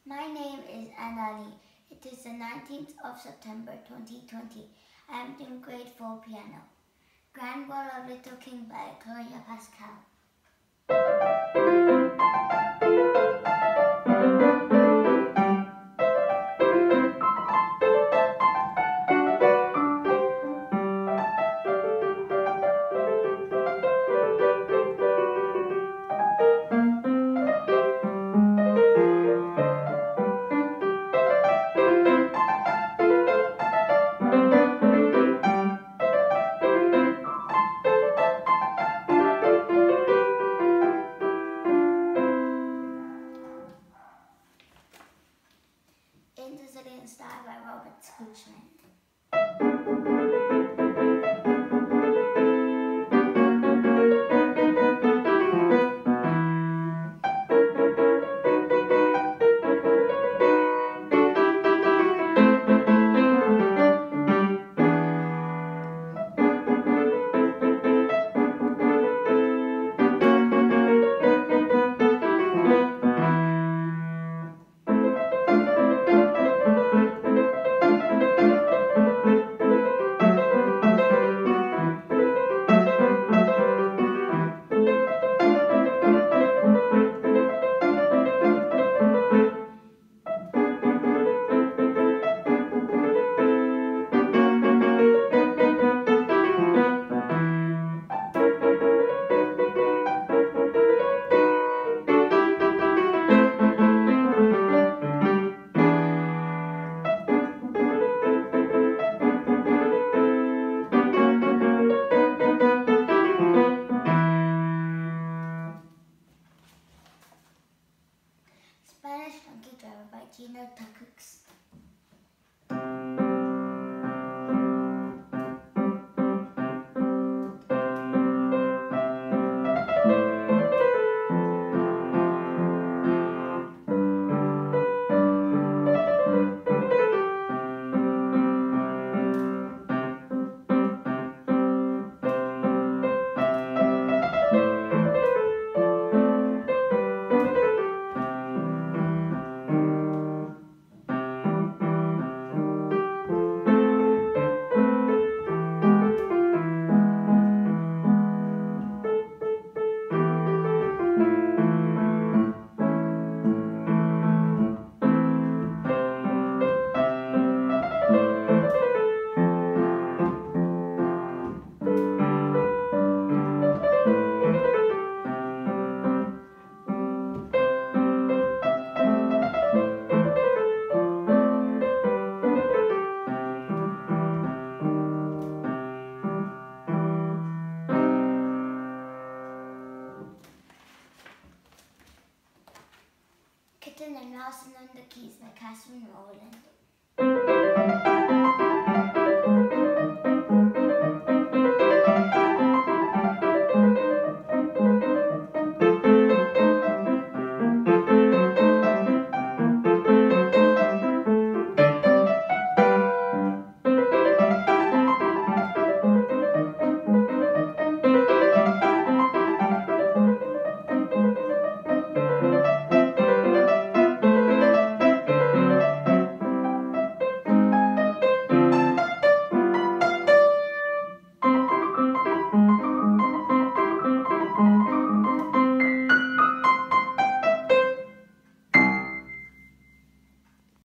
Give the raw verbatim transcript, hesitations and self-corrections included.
My name is Anali. It is the nineteenth of September twenty twenty. I am doing grade four piano. Grand Roll of Little King by Gloria Pascal. In the Zillion Star by Robert Scoochman. Spanish Donkey Driver by Gino Tacux. Kitten and Mouse and the Keys by Catherine Rowland.